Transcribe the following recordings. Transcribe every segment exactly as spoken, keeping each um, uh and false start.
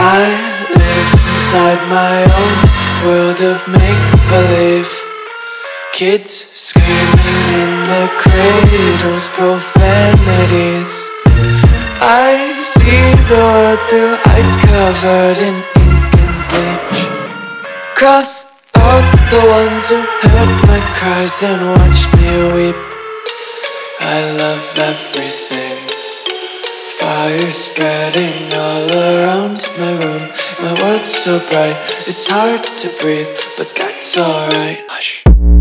I live inside my own world of make-believe. Kids screaming in the cradles, profanities. I see the world through ice covered in ink and bleach. Cross out the ones who heard my cries and watched me weep. I love everything. Fire spreading all around my room. My world's so bright, it's hard to breathe, but that's alright. Hush.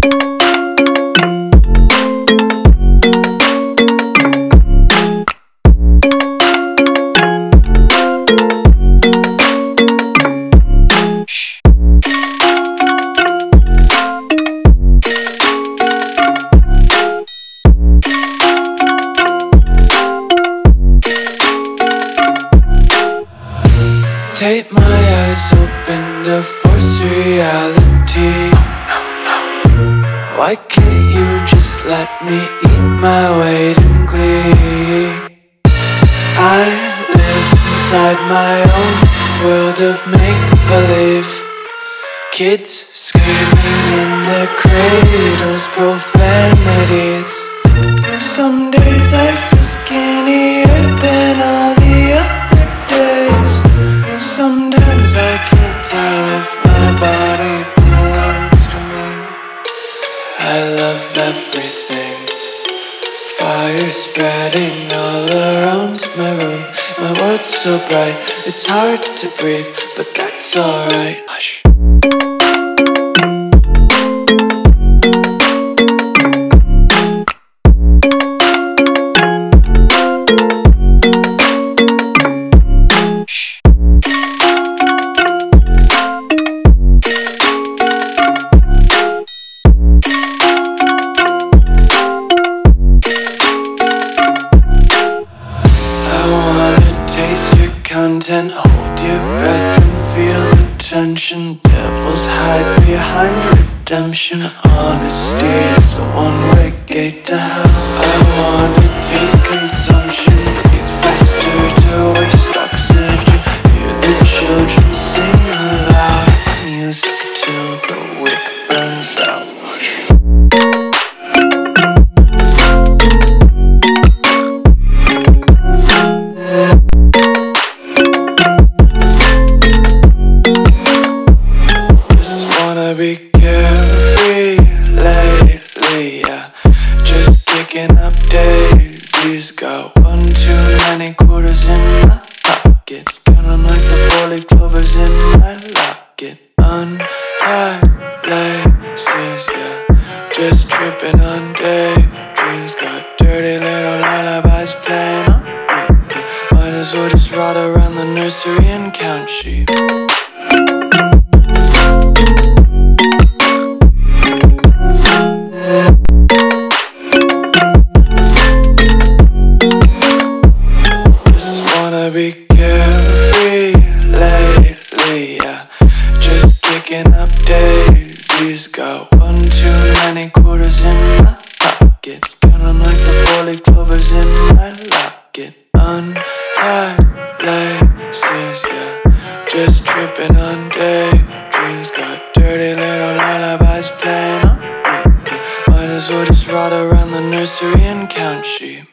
Tape my eyes open to force reality. Why can't you just let me eat my weight in glee? I live inside my own world of make-believe. Kids screaming in their cradles, profanities. Some days I feel skinnier than all the other days. Sometimes I can't tell if my body belongs to me. I love everything. Fire spreading all around my room. My world's so bright, it's hard to breathe, but that's alright. Hush. Content, hold your breath and feel the tension. Devils hide behind redemption. Honesty is a one-way gate to hell. I wanna taste consumption. Breathe faster to waste oxygen. Hear the children sing aloud. It's music till the wick burns out. Be carefree lately, yeah. Just picking up daisies. Got one too many quarters in my pockets. Counting like the four-leaf clovers in my locket. Untied laces, yeah. Just tripping on daydreams. Got dirty little lullabies playing on repeat. Might as well just ride around the nursery and count sheep. Be carefree lately, yeah. Just picking up daisies. Got one too many quarters in my pockets. Counting like the four-leaf clovers in my locket. Untied laces, yeah. Just tripping on daydreams. Got dirty little lullabies playing on repeat. Might as well just ride around the nursery and count sheep.